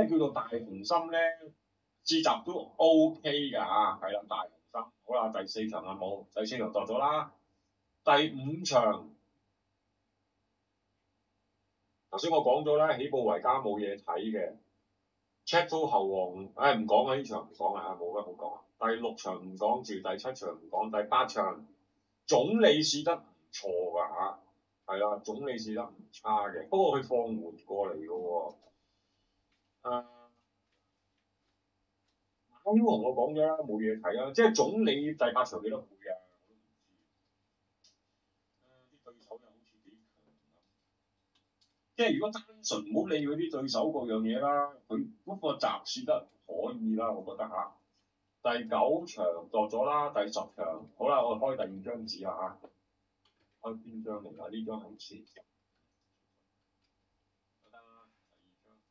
咧叫做大雄心咧，試閘都 OK 㗎嚇，係啦，大雄心。好啦，第四場啊冇，第四場度咗啦。第五場，頭先我講咗啦，起步維加冇嘢睇嘅 check 到後王，唔講啦，呢場唔講啦，冇乜好講。第六場唔講住，第七場唔講，第八場總理試得唔錯㗎嚇，係啦，總理試得唔差嘅，不過佢放緩過嚟嘅喎。馬英雄我講咗啦，冇嘢睇啦，即係總理第八場幾多倍啊？啲對手又好似幾強咁。即係如果單純唔好理佢啲對手嗰樣嘢啦，佢嗰個集試得可以啦，我覺得嚇。第九場度咗啦，第十場好啦，我開第二張紙啦嚇。開邊張嚟㗎？呢張係前。得啦，第二張。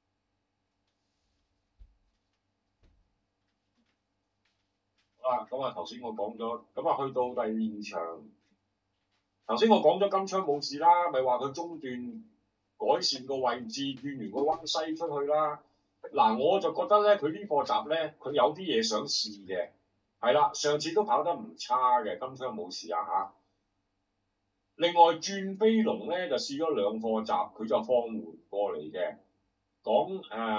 好啦，咁啊頭先我講咗，咁啊去到第二場，頭先我講咗金槍冇事啦，咪話佢中段改善個位置，轉完個彎西出去啦。嗱，我就覺得咧，佢呢課集咧，佢有啲嘢想試嘅，係啦，上次都跑得唔差嘅，金槍冇事啊嚇。另外轉飛龍咧就試咗兩課集，佢就放緩過嚟嘅，講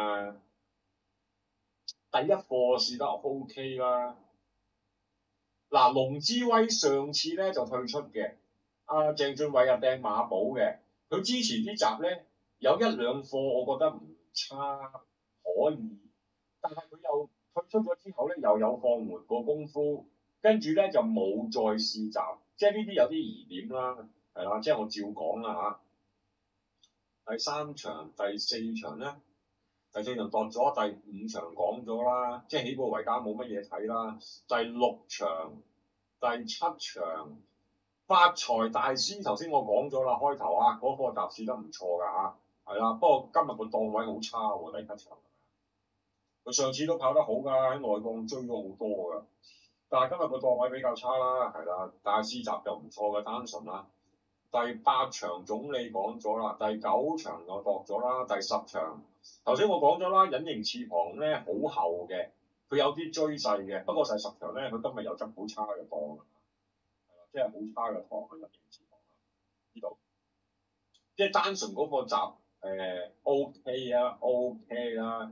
第一課試得 OK 啦。嗱，龍之威上次咧就退出嘅，鄭俊偉掟馬寶嘅，佢之前啲集咧有一兩課我覺得唔差，可以，但係佢又退出咗之後咧又有放緩個功夫，跟住咧就冇再試集，即係呢啲有啲疑點啦，係啦，即係我照講啦嚇。第三場、第四場咧，第四場度咗，第五場講咗啦，即係起步維加冇乜嘢睇啦。第六場、第七場發財大師頭先我講咗啦，開頭啊嗰課集試得唔錯㗎嚇，係啦，不過今日個檔位好差喎，第七場。佢上次都跑得好㗎，喺內檔追咗好多㗎，但係今日個檔位比較差啦，係啦，但係試集又唔錯嘅，單純啦。第八場總理講咗啦，第九場我度咗啦，第十場頭先我講咗啦，隱形翅膀咧好厚嘅，佢有啲追勢嘅，不過第十場咧佢今日有執好差嘅檔，係啦，即係好差嘅檔佢隱形翅膀呢度，即係單純嗰個集OK 啊 OK 啦。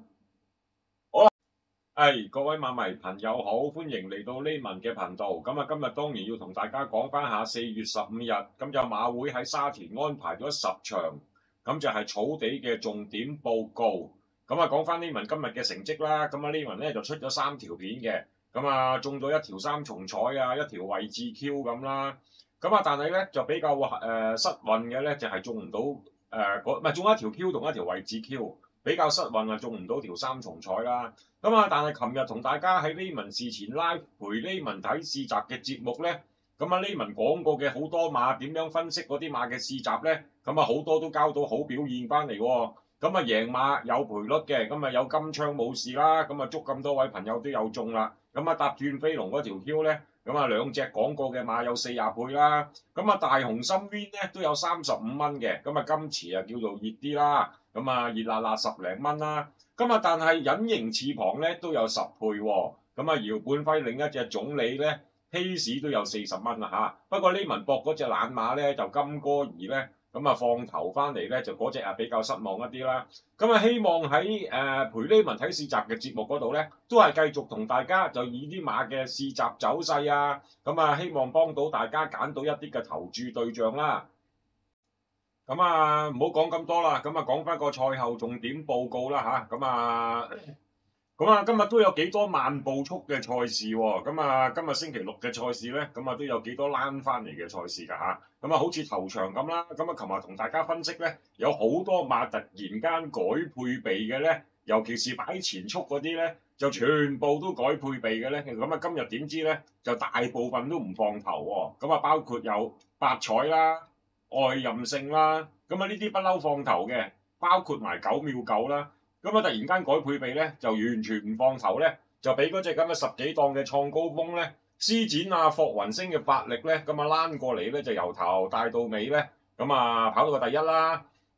各位馬迷朋友好，歡迎嚟到呢文嘅頻道。咁啊，今日當然要同大家講翻下4月15日，咁就馬會喺沙田安排咗10場，咁就係草地嘅重點報告。咁啊，講翻呢文今日嘅成績啦。咁啊，呢文咧就出咗3條片嘅，咁啊中咗1條3重彩啊，1條位置 Q 咁啦。咁啊，但係咧就比較失運嘅咧就係中唔到唔係中1條 Q 同1條位置 Q。比較失運啊，中唔到條3重彩啦。咁啊，但係琴日同大家喺呢文事前 live 陪呢文睇試集嘅節目咧，咁啊呢文講過嘅好多馬點樣分析嗰啲馬嘅試集咧，咁啊好多都交到好表現翻嚟喎。咁啊贏馬有賠率嘅，咁啊有金槍冇事啦。咁啊祝咁多位朋友都有中啦。咁啊搭轉飛龍嗰條 Q 咧，咁啊兩隻講過嘅馬有40倍啦。咁啊大雄心 win 咧都有35蚊嘅，咁啊今次啊叫做熱啲啦。咁啊熱辣辣10零蚊啦，咁啊但係隱形翅膀咧都有10倍喎，咁啊姚本輝另一隻總理咧希士都有40蚊啦嚇，不過呢文博嗰隻冷馬咧就金歌兒咧，咁啊放頭翻嚟咧就嗰隻啊比較失望一啲啦，咁啊希望喺陪呢文睇試集嘅節目嗰度咧，都係繼續同大家就以啲馬嘅試集走勢啊，咁啊希望幫到大家揀到一啲嘅投注對象啦。咁啊，唔好講咁多啦，咁啊講翻個賽後重點報告啦嚇，咁啊今日都有幾多慢步速嘅賽事喎，咁啊今日星期六嘅賽事咧，咁啊都有幾多躝翻嚟嘅賽事㗎嚇，咁啊好似頭場咁啦，咁啊琴日同大家分析咧，有好多馬突然間改配備嘅咧，尤其是擺前速嗰啲咧，就全部都改配備嘅咧，咁啊今日點知咧，就大部分都唔放頭喎，咁啊包括有八彩啦。愛任性啦，咁啊呢啲不嬲放頭嘅，包括埋9秒9啦，咁啊突然間改配備咧，就完全唔放頭咧，就俾嗰隻咁嘅10幾檔嘅創高峰咧，施展啊霍雲星嘅法力咧，咁啊躝過嚟咧就由頭帶到尾咧，咁啊跑到個第一啦，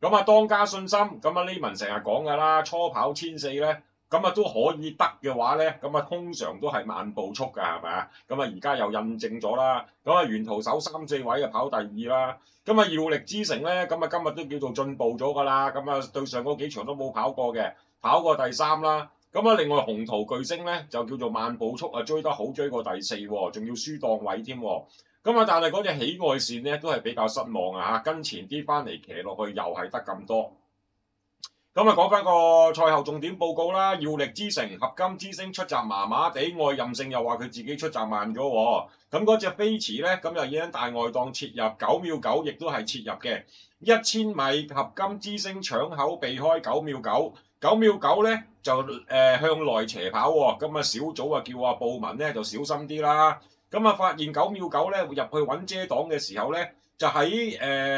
咁啊，當家信心，咁啊呢文成日講㗎啦，初跑1400咧，咁啊都可以得嘅話咧，咁啊通常都係慢步速㗎，係咪啊？咁啊而家又印證咗啦，咁啊沿途首3、4位啊跑第2啦，咁啊耀力之城咧，咁啊今日都叫做進步咗㗎啦，咁啊對上嗰幾場都冇跑過嘅，跑過第3啦。咁啊，另外鴻圖巨星咧就叫做慢步速啊，追得好，追過第4喎，仲要輸檔位添喎。咁啊，但係嗰隻喜愛線咧都係比較失望啊嚇，跟前啲翻嚟騎落去又係得咁多。咁啊，講翻個賽後重點報告啦，耀力之城合金之星出閘麻麻地，愛任性又話佢自己出閘慢咗喎。咁嗰隻飛馳咧，咁又已經大外檔切入9秒9，亦都係切入嘅。1000米合金之星搶口避開9秒9，9秒9咧就向內斜跑喎。咁啊小組啊叫阿布文咧就小心啲啦。咁啊發現9秒9咧入去揾遮擋嘅時候咧，就喺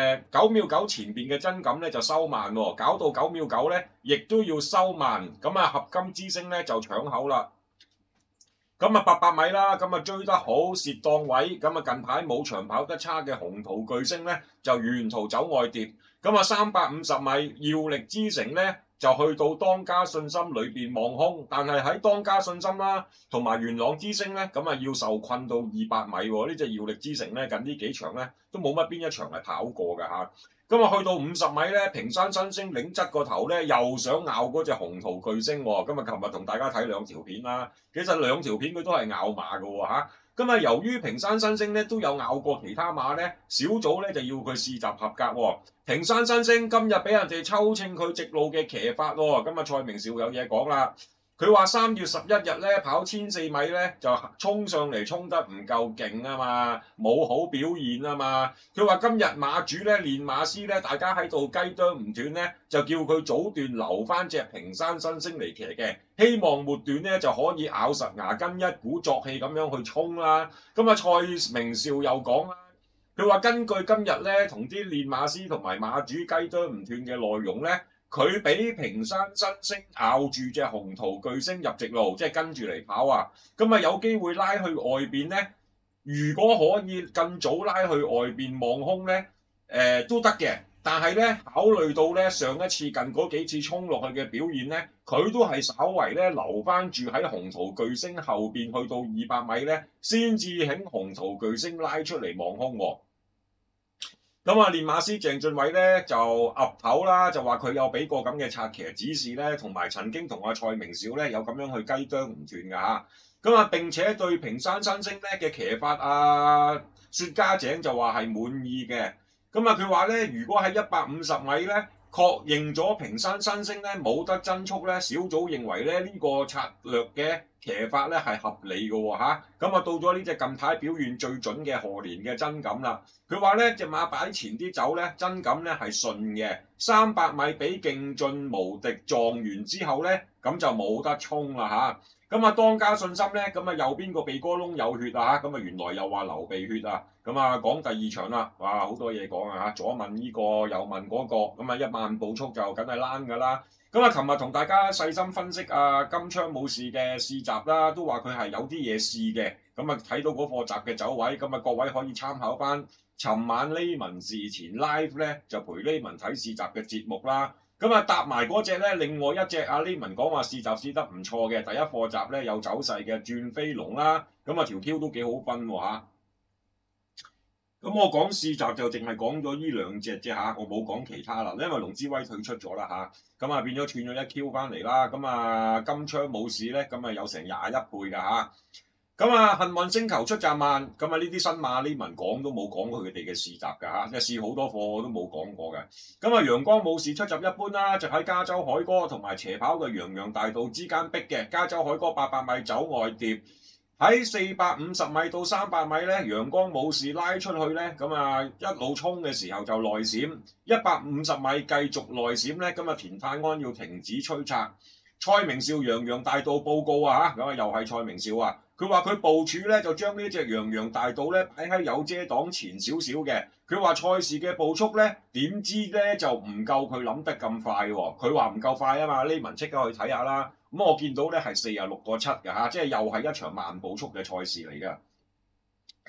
9秒9前邊嘅真感咧就收慢喎，搞到9秒9咧亦都要收慢。咁啊合金之星咧就搶口啦。咁啊800米啦，咁啊追得好蝕檔位。咁啊近排冇長跑得差嘅鴻圖巨星咧就沿途走外跌。咁啊350米耀力之城咧就去到當家信心裏邊望空，但係喺當家信心啦同埋元朗之星咧，咁啊要受困到200米喎。呢隻耀力之城咧近呢幾場咧都冇乜邊一場係跑過㗎嚇。咁啊去到50米咧，平山新星擰側個頭咧，又想咬嗰隻鴻圖巨星喎。今日琴日同大家睇2條片啦，其實2條片佢都係咬馬㗎喎嚇。咁啊，由於平山新星咧都有咬過其他馬咧，小組咧就要佢試習合格喎。平山新星今日俾人哋抽稱佢直路嘅騎法喎。今日蔡明紹有嘢講啦。佢話3月11日咧跑1400米咧就衝上嚟衝得唔夠勁啊嘛，冇好表現啊嘛。佢話今日馬主咧練馬師咧，大家喺度雞啄唔斷咧，就叫佢早段留翻隻平山新星嚟騎嘅，希望末段咧就可以咬實牙根，一鼓作氣咁樣去衝啦。咁啊蔡明紹又講啦，佢話根據今日咧同啲練馬師同埋馬主雞啄唔斷嘅內容咧。佢俾平山新星咬住隻鴻圖巨星入直路，即係跟住嚟跑啊！咁啊有機會拉去外邊咧，如果可以更早拉去外邊望空咧，都得嘅。但係咧考慮到咧上一次近嗰幾次衝落去嘅表現咧，佢都係稍為咧留翻住喺鴻圖巨星後邊，去到200米咧，先至喺鴻圖巨星拉出嚟望空喎。咁啊，練馬師鄭俊偉咧就岌頭啦，就話佢有俾過咁嘅策騎指示咧，同埋曾經同阿蔡明紹咧有咁樣去雞啄唔斷㗎嚇。咁啊並且對平山新星咧嘅騎法薛家井就話係滿意嘅。咁啊佢話咧，如果喺150米咧確認咗平山新星咧冇得增速咧，小組認為咧呢個策略嘅騎法咧係合理嘅喎嚇。咁啊到咗呢隻近排表現最準嘅賀年嘅真感啦。佢話咧隻馬擺前啲走咧，真感咧係順嘅，300米俾勁進無敵撞完之後咧，咁就冇得衝啦嚇。咁啊當家信心咧，咁啊右邊個鼻哥窿有血啊嚇，咁啊原來又話流鼻血啊。咁啊講第2場啦，哇好多嘢講啊嚇，左問呢個右問嗰個，咁啊1萬步速就梗係躝㗎啦。咁啊琴日同大家細心分析金槍武士嘅試閘啦，都話佢係有啲嘢試嘅。咁啊睇到嗰課閘嘅走位，咁啊各位可以參考翻。尋晚呢文事前 live 咧就陪呢文睇試閘嘅節目啦，咁啊搭埋嗰隻咧，另外一隻呢文講話試閘試得唔錯嘅，第一課閘咧有走勢嘅轉飛龍啦，咁啊條 Q 都幾好分喎嚇。咁我講試閘就淨係講咗呢2隻啫嚇，我冇講其他啦，因為龍之威退出咗啦嚇，咁啊變咗斷咗1 Q 翻嚟啦，咁啊金槍武士咧咁啊有成21倍㗎嚇。咁啊，幸運星球出閘慢，咁啊呢啲新馬呢文講都冇講過佢哋嘅試閘㗎嚇，即係試好多課我都冇講過嘅。咁啊，陽光武士出閘一般啦，就喺加州海哥同埋斜跑嘅洋洋大道之間逼嘅。加州海哥800米走外碟，喺450米到300米咧，陽光武士拉出去咧，咁啊一路衝嘅時候就內閃，150米繼續內閃咧，咁啊田泰安要停止催策。蔡明紹洋洋大道報告啊嚇，咁啊又係蔡明紹啊。佢話佢部署咧就將呢隻洋洋大道咧擺喺有遮擋前少少嘅。佢話賽事嘅步速咧點知咧就唔夠佢諗得咁快喎。佢話唔夠快啊嘛，呢文即刻去睇下啦。咁我見到咧係46.7㗎嚇，即係又係一場慢步速嘅賽事嚟㗎。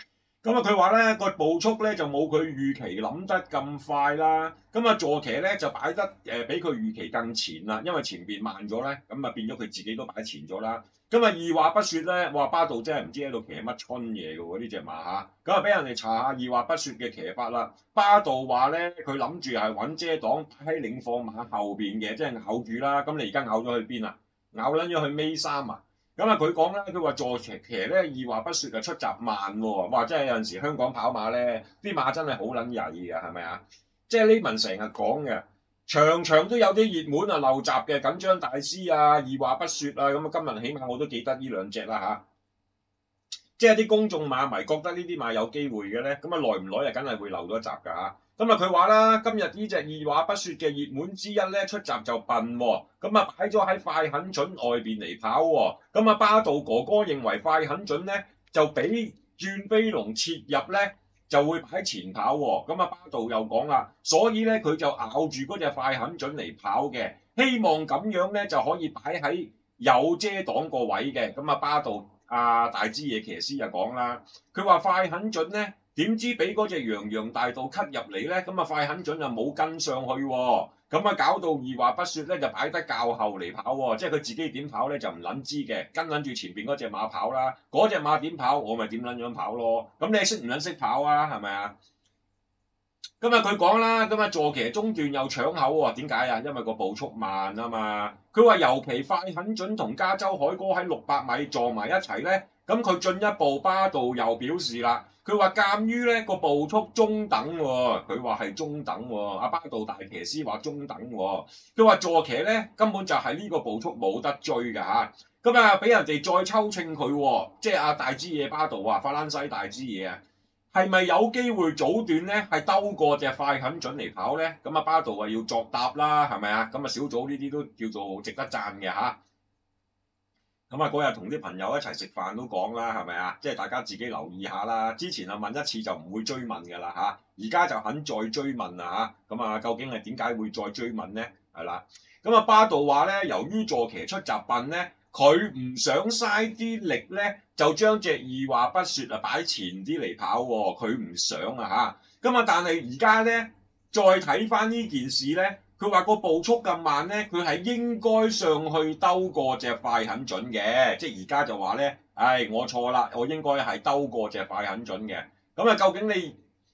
咁啊，佢話咧個步速咧就冇佢預期諗得咁快啦。咁啊，坐騎咧就擺得比佢預期更前啦，因為前邊慢咗咧，咁啊變咗佢自己都擺前咗啦。咁啊，二話不說咧，話巴道真係唔知喺度騎乜春嘢嘅喎呢隻馬嚇。咁啊，俾人哋查下二話不說嘅騎法啦。巴道話咧，佢諗住係揾遮擋擺喺領放馬後邊嘅，即係咬住啦。咁你而家咬咗去邊啊？咬撚咗去尾三啊！咁啊，佢講啦，佢話坐騎咧二話不說就出閘慢喎，哇！真係有陣時香港跑馬咧，啲馬真係好撚曳嘅，係咪啊？即係呢文成日講嘅，場場都有啲熱門啊漏閘嘅，緊張大師啊，二話不說啊，咁啊今日起碼我都記得呢兩隻啦嚇。即係啲公眾馬迷覺得呢啲馬有機會嘅咧，咁啊耐唔耐啊，梗係會漏咗閘㗎嚇。咁啊，佢話啦，今日呢隻二話不說嘅熱門之一咧，出閘就笨喎，咁啊擺咗喺快狠準外邊嚟跑喎，咁啊巴道哥哥認為快狠準咧就俾轉飛龍切入咧就會擺前跑喎，咁啊巴道又講啦，所以咧佢就咬住嗰隻快狠準嚟跑嘅，希望咁樣咧就可以擺喺有遮擋個位嘅，咁啊巴道大支野騎師就講啦，佢話快狠準咧。點知俾嗰隻洋洋大道吸入嚟咧，咁啊快狠準就冇跟上去喎，咁啊搞到二話不說咧就擺得較後嚟跑喎，即係佢自己點跑咧就唔撚知嘅，跟撚住前邊嗰隻馬跑啦，嗰隻馬點跑我咪點撚樣跑咯，咁你識唔撚識跑啊？係咪啊？今日佢講啦，咁啊坐騎中段又搶口喎，點解啊？因為個步速慢啊嘛。佢話尤其快狠準同加州海哥喺600米撞埋一齊咧，咁佢進一步巴道又表示啦。佢話鑑於咧個步速中等喎，佢話係中等喎。阿巴道大騎師話中等喎。佢話坐騎咧根本就係呢個步速冇得追㗎嚇。咁啊俾人哋再抽稱佢喎，即係阿大支野巴道啊，法蘭西大支野啊，係咪有機會早段咧係兜過隻快狠準嚟跑咧？咁啊巴道啊要作答啦，係咪啊？咁啊小組呢啲都叫做值得讚嘅嚇。咁啊嗰日同啲朋友一齊食飯都講啦，係咪啊？即係大家自己留意下啦。之前啊問一次就唔會追問㗎啦嚇，而家就肯再追問啦嚇。咁啊究竟係點解會再追問咧？係啦。咁啊巴道話咧，由於坐騎出閘笨咧，佢唔想嘥啲力咧，就將隻二話不說啊擺前啲嚟跑喎。佢唔想啊嚇。咁啊但係而家咧再睇翻呢件事咧。佢話個步速咁慢咧，佢係應該上去兜過隻快狠準嘅，即係而家就話咧，我錯啦，我應該係兜過隻快狠準嘅。咁啊，究竟你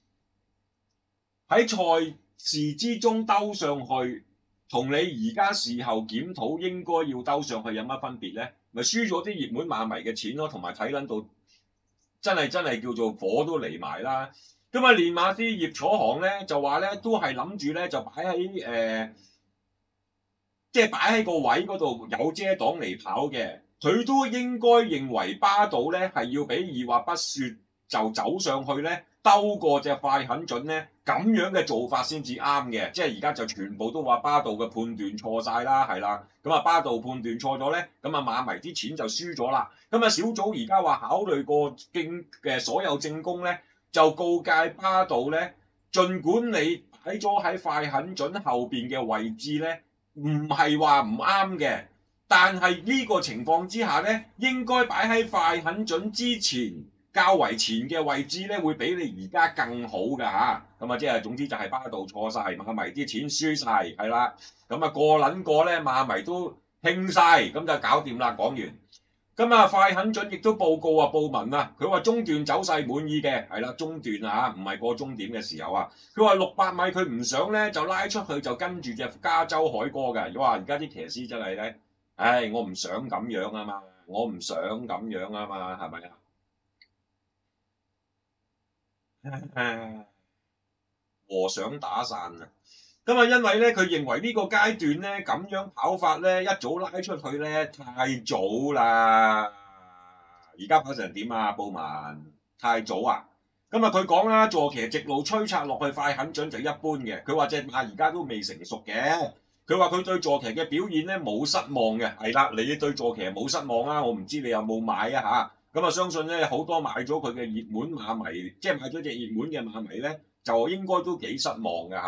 喺賽事之中兜上去，同你而家事後檢討應該要兜上去有乜分別咧？咪輸咗啲熱門馬迷嘅錢咯，同埋睇撚到真係叫做火都嚟埋啦。咁啊，練馬師葉楚航咧就話咧，都係諗住咧就擺喺即係擺喺個位嗰度有遮擋嚟跑嘅。佢都應該認為巴道咧係要俾二話不說就走上去咧，兜過隻快狠準咧，咁樣嘅做法先至啱嘅。即係而家就全部都話巴道嘅判斷錯晒啦，係啦。咁啊，巴道判斷錯咗咧，咁啊馬迷啲錢就輸咗啦。咁啊，小組而家話考慮過競嘅所有證供咧。就告誡巴道咧，儘管你擺咗喺快狠準後邊嘅位置咧，唔係話唔啱嘅，但係呢個情況之下咧，應該擺喺快狠準之前較為前嘅位置咧，會比你而家更好㗎嚇。咁啊，即係總之就係巴道錯晒，馬迷啲錢輸晒，係啦。咁啊，個撚個咧馬迷都興晒，咁就搞掂啦。講完。咁啊，快狠準亦都報告啊，報文啊，佢話中段走勢滿意嘅，係啦，中段啊，唔係過終點嘅時候啊。佢話600米佢唔想咧，就拉出去就跟住隻加州海哥嘅。哇！而家啲騎師真係咧，我唔想咁樣啊嘛，我唔想咁樣啊嘛，係咪啊？和尚打傘啊！咁啊，因為咧，佢認為呢個階段咧咁樣跑法咧，一早拉出去咧太早啦。而家跑成點啊？布文太早啊！咁啊，佢講啦，坐騎直路催策落去快狠準就一般嘅。佢話隻馬而家都未成熟嘅。佢話佢對坐騎嘅表現咧冇失望嘅。係啦，你對坐騎冇失望啊？我唔知你有冇買啊嚇。咁啊，相信咧好多買咗佢嘅熱門馬迷，即係買咗隻熱門嘅馬迷咧，就應該都幾失望㗎嚇。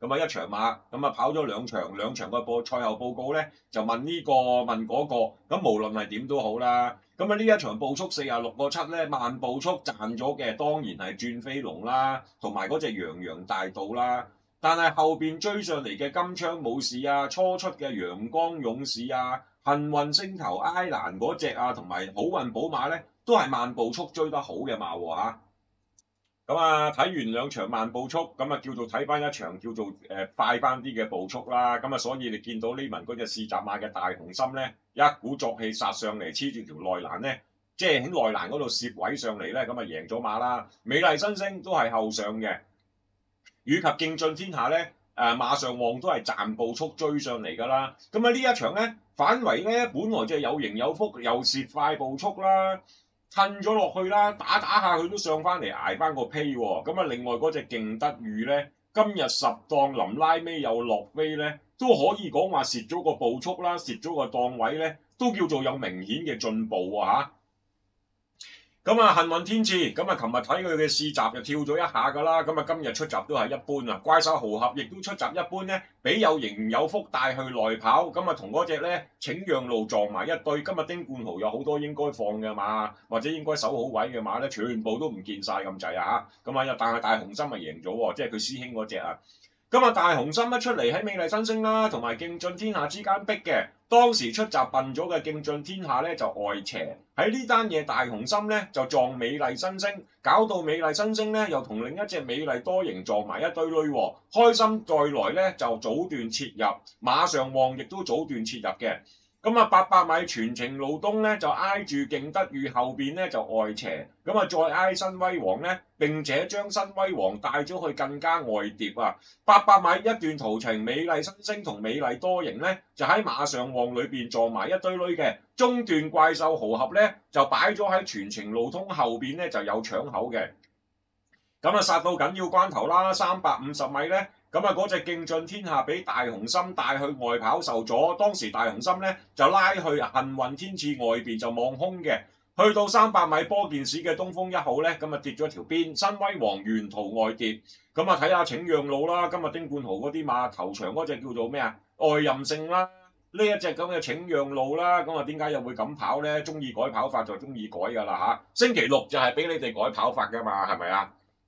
咁啊一場馬，咁啊跑咗兩場，兩場嘅賽後報告咧就問呢個問嗰個，咁無論係點都好啦。咁啊呢一場步速46.7咧，慢步速賺咗嘅當然係轉飛龍啦，同埋嗰隻洋洋大盜啦。但係後邊追上嚟嘅金槍武士啊，初出嘅陽光勇士啊，幸運星球埃蘭嗰隻啊，同埋好運寶馬咧，都係慢步速追得好嘅馬喎嚇。咁啊睇完兩場慢步速，咁啊叫做睇翻一場叫做快翻啲嘅步速啦。咁啊所以你見到呢文嗰隻試閘馬嘅大雄心咧，一鼓作氣殺上嚟，黐住條內欄咧，即係喺內欄嗰度攝位上嚟咧，咁啊贏咗馬啦。美麗新星都係後上嘅。以及競進天下咧，馬上旺都係賺步速追上嚟㗎啦。咁啊呢一場咧，反為咧本來就係有型有福，又是快步速啦，褪咗落去啦，打下佢都上翻嚟捱翻個披喎。咁啊另外嗰隻勁得意咧，今日10檔臨拉尾又落飛咧，都可以講話蝕咗個步速啦，蝕咗個檔位咧，都叫做有明顯嘅進步喎嚇。咁啊，幸運天賜，咁啊，琴日睇佢嘅試閘就跳咗一下㗎啦，咁啊，今日出閘都係一般啊。怪獸豪俠亦都出閘一般咧，俾有型有福帶去內跑，咁啊，同嗰隻咧請讓路撞埋一對。今日丁冠豪有好多應該放嘅馬，或者應該守好位嘅馬咧，全部都唔見晒咁滯啊嚇。咁啊，但係大雄心咪贏咗喎，即係佢師兄嗰隻啊。咁啊，大雄心一出嚟喺美麗新星啦，同埋競進天下之間逼嘅，當時出閘笨咗嘅競進天下咧就外斜，喺呢單嘢大雄心咧就撞美麗新星，搞到美麗新星咧又同另一隻美麗多型撞埋一堆女喎，開心再來咧就早段切入，馬上旺亦都早段切入嘅。咁啊，800米全程路東咧就挨住勁得意後邊咧就外斜，咁啊再挨新威王咧，並且將新威王帶咗去更加外碟啊！800米一段途程，美麗新星同美麗多型咧就喺馬上旺裏邊撞埋一堆女嘅，中段怪獸豪俠咧就擺咗喺全程路通後邊咧就有搶口嘅，咁啊殺到緊要關頭啦，350米咧。咁啊，嗰隻競進天下俾大雄心帶去外跑受阻，當時大雄心咧就拉去幸運天賜外邊就望空嘅，去到300米波件士嘅東風1號咧，咁啊跌咗條邊，新威王沿途外跌，咁啊睇下請讓路啦，今日丁冠豪嗰啲馬頭場嗰隻叫做咩啊？愛任性啦，呢一隻咁嘅請讓路啦，咁啊點解又會咁跑咧？中意改跑法就中意改㗎啦嚇，星期六就係俾你哋改跑法㗎嘛，係咪啊？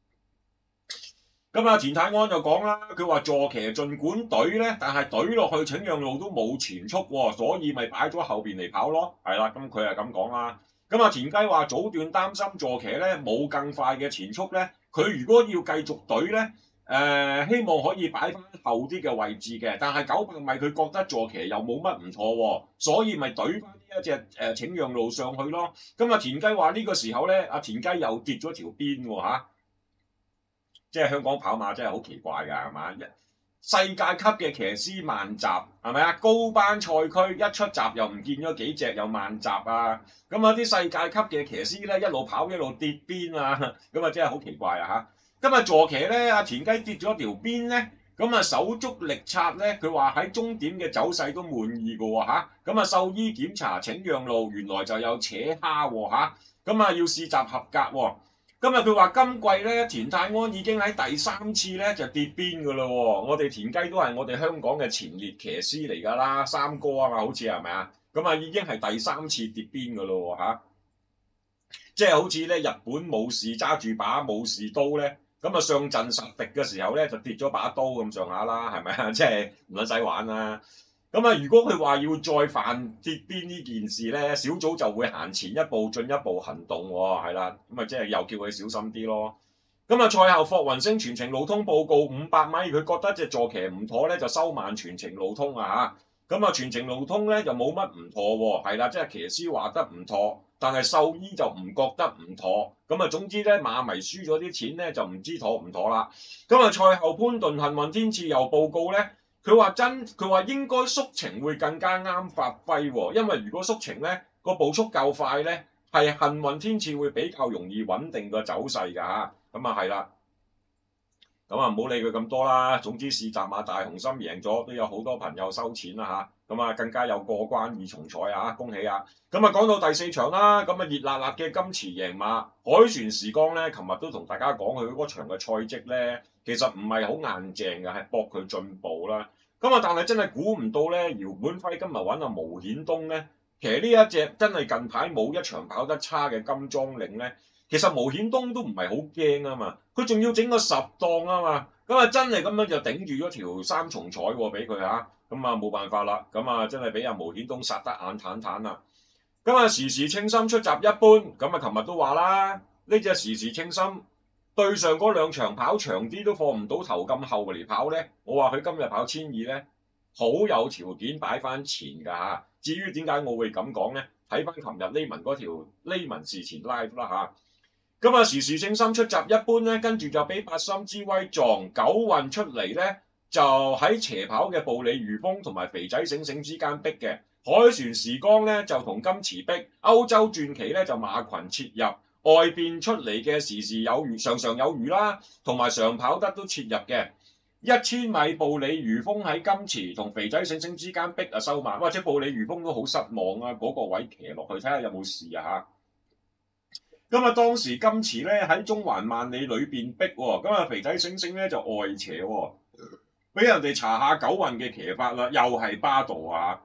咁啊，田泰安就講啦，佢話坐騎儘管隊咧，但係隊落去請讓路都冇前速喎，所以咪擺咗後邊嚟跑咯，係啦，咁佢係咁講啦。咁啊，田雞話早段擔心坐騎咧冇更快嘅前速咧，佢如果要繼續隊咧，希望可以擺翻後啲嘅位置嘅，但係900米佢覺得坐騎又冇乜唔妥喎，所以咪隊翻呢一隻請讓路上去咯。咁啊，田雞話呢個時候咧，阿田雞又跌咗條邊喎嚇。即係香港跑馬真係好奇怪㗎，係嘛？世界級嘅騎師慢閘係咪啊？高班賽區一出閘又唔見咗幾隻，又慢閘啊！咁啊啲世界級嘅騎師咧一路跑一路跌邊啊！咁啊真係好奇怪啊嚇！今日坐騎咧，阿田雞跌咗條邊咧，咁啊手足力察咧，佢話喺終點嘅走勢都滿意㗎喎嚇！咁啊獸醫檢查請讓路，原來就有扯蝦喎嚇！咁啊要試閘合格喎！今日佢話今季咧，田泰安已經喺第3次咧就跌邊㗎啦喎！我哋田雞都係我哋香港嘅前列騎師嚟㗎啦，三哥啊嘛，好似係咪啊？咁啊已經係第3次跌邊㗎咯喎嚇！即係好似咧日本武士揸住把武士刀咧，咁啊上陣殺敵嘅時候咧就跌咗把刀咁上下啦，係咪啊？即係唔撚使玩啦！咁啊，如果佢話要再犯跌邊呢件事咧，小組就會行前一步，進一步行動喎，係啦，咁啊即係又叫佢小心啲咯。咁啊賽後霍雲星全程路通報告500米，佢覺得隻坐騎唔妥咧，就收慢全程路通啊嚇。咁啊全程路通咧就冇乜唔妥喎，係啦，即係騎師話得唔妥，但係獸醫就唔覺得唔妥。咁啊總之咧馬迷輸咗啲錢咧就唔知妥唔妥啦。咁啊賽後潘頓幸運天賜又報告咧。佢話應該縮程會更加啱發揮喎，因為如果縮程咧個步速夠快咧，係幸運天賜會比較容易穩定個走勢㗎嚇，咁啊係啦，咁啊唔好理佢咁多啦。總之試閘馬大雄心贏咗，都有好多朋友收錢啦咁啊更加有過關二重彩啊！恭喜啊！咁啊講到第4場啦，咁啊熱辣辣嘅金池贏馬，凱旋時光咧，琴日都同大家講佢嗰場嘅賽績咧，其實唔係好硬淨嘅，係搏佢進步啦。咁啊，但係真係估唔到咧，姚本輝今日揾阿毛顯東咧，其實呢一隻真係近排冇一場跑得差嘅金裝領咧，其實毛顯東都唔係好驚啊嘛，佢仲要整個10檔啊嘛，咁啊真係咁樣就頂住咗條3重彩喎，俾佢嚇。咁啊冇辦法啦，咁啊真係俾阿毛顯東殺得眼坦坦啦。咁啊時時稱心出閘一般，咁啊琴日都話啦，呢隻時時稱心對上嗰2場跑長啲都放唔到頭咁後嚟跑咧，我話佢今日跑1200咧，好有條件擺翻前㗎嚇。至於點解我會咁講咧？睇翻琴日呢文嗰條呢文事前 live 啦嚇。咁啊時時稱心出閘一般咧，跟住就俾八心之威撞九運出嚟咧。就喺斜跑嘅步履如風同埋肥仔醒醒之間逼嘅，凱旋時光咧就同金池逼，歐洲傳奇咧就馬群切入，外邊出嚟嘅時時有餘，常常有餘啦，同埋常跑得都切入嘅，1000米步履如風喺金池同肥仔醒醒之間逼啊收慢，或者步履如風都好失望啊，嗰個位騎落去睇下有冇事啊嚇。咁啊當時金池咧喺中環萬里裏邊逼喎，咁啊肥仔醒醒咧就外斜喎。俾人哋查下九運嘅騎法啦，又係巴道啊！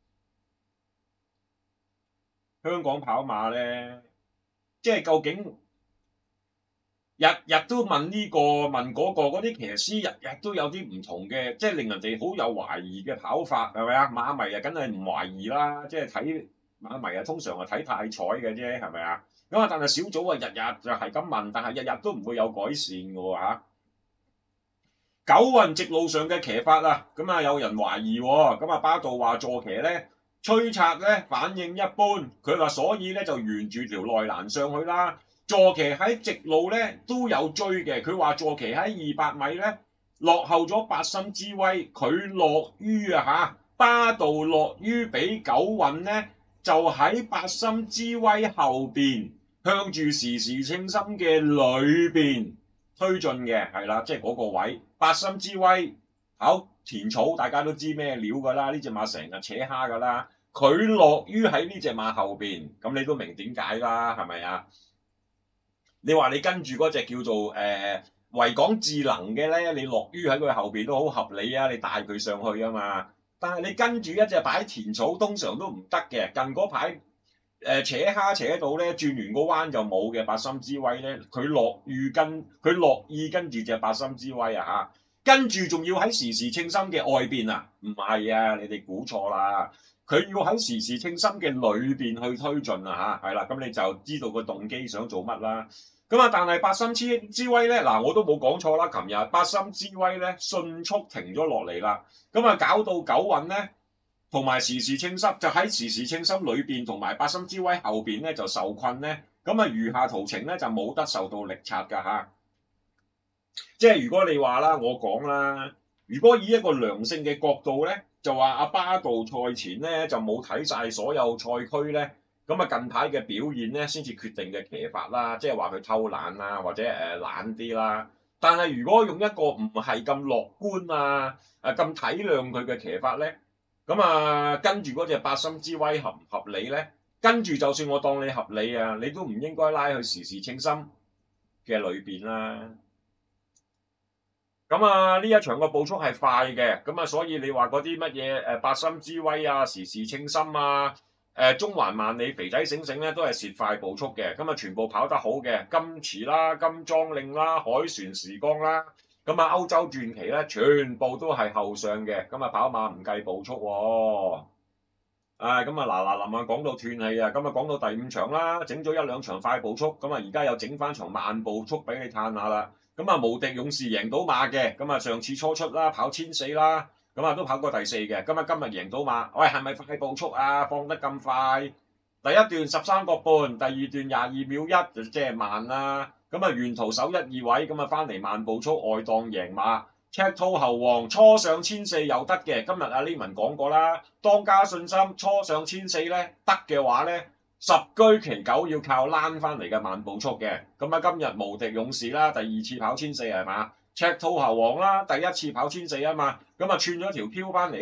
香港跑馬咧，即係究竟日日都問呢個問嗰個，嗰啲騎師日日都有啲唔同嘅，即係令人哋好有懷疑嘅跑法，係咪啊？馬迷啊，梗係唔懷疑啦，即係睇馬迷啊，通常係睇太彩嘅啫，係咪啊？咁啊，但係小組啊，日日就係咁問，但係日日都唔會有改善嘅喎嚇。九運直路上嘅騎法啊，咁啊有人懷疑喎，咁啊巴道話坐騎咧催策咧反應一般，佢話所以咧就沿住條內欄上去啦。坐騎喺直路咧都有追嘅，佢話坐騎喺200米咧落後咗八心之威，佢落於巴道落於俾九運咧就喺八心之威後邊，向住時時稱心嘅裏邊推進嘅，係啦，即係嗰個位。八心之威跑田草，大家都知咩料㗎啦，呢隻馬成日扯蝦㗎啦，佢落於喺呢隻馬後邊，咁你都明點解啦，係咪啊？你話你跟住嗰隻叫做維港智能嘅咧，你落於喺佢後邊都好合理啊，你帶佢上去啊嘛。但係你跟住一隻擺田草，通常都唔得嘅。近嗰排扯蝦扯到咧，轉完個彎就冇嘅。八心之威咧，佢樂意跟住隻八心之威啊嚇，跟住仲要喺時時稱心嘅外邊啊，唔係啊，你哋估錯啦，佢要喺時時稱心嘅裏邊去推進啊嚇，係啦，咁你就知道個動機想做乜啦。咁啊，但係八心之威咧，嗱我都冇講錯啦，琴日八心之威咧迅速停咗落嚟啦，咁啊搞到九運咧。同埋時時稱心就喺時時稱心裏邊，同埋八心之威後邊咧就受困咧，咁啊餘下途程咧就冇得受到力拆㗎嚇。即係如果你話啦，我講啦，如果以一個良性嘅角度咧，就話阿巴道賽前咧就冇睇晒所有賽區咧，咁啊近排嘅表現咧先至決定嘅騎法啦，即係話佢偷懶啊，或者懶啲啦。但係如果用一個唔係咁樂觀啊，咁體諒佢嘅騎法咧。咁啊，跟住嗰隻八心之威合唔合理咧？跟住就算我當你合理啊，你都唔應該拉去時時稱心嘅裏邊啦。咁啊，呢一場個步速係快嘅，咁啊，所以你話嗰啲乜嘢八心之威啊、時時稱心啊、中環萬里肥仔醒醒咧，都係蝕快步速嘅。咁啊，全部跑得好嘅，金池啦、金莊令啦、凱旋時光啦。咁啊，歐洲傳奇咧，全部都係後上嘅，咁啊跑馬唔計步速喎。咁啊臨講到斷氣啊，咁啊講到第5場啦，整咗1、2場快步速，咁啊而家又整翻場慢步速俾你嘆下啦。咁啊無敵勇士贏到馬嘅，咁啊上次初出啦，跑1400啦，咁啊都跑過第4嘅，咁啊今日贏到馬，喂係咪快步速啊？放得咁快？第一段13個半，第2段22秒1就即係慢啦。咁啊，沿途首1、2位，咁啊翻嚟慢步速外檔贏馬，赤兔猴王初上1400又得嘅。今日阿呢文講過啦，當家信心初上1400咧得嘅話咧，10居其9要靠躝翻嚟嘅慢步速嘅。咁啊今日無敵勇士啦，第2次跑1400係嘛？赤兔猴王啦，第1次跑1400啊嘛，咁啊串咗條漂翻嚟咧，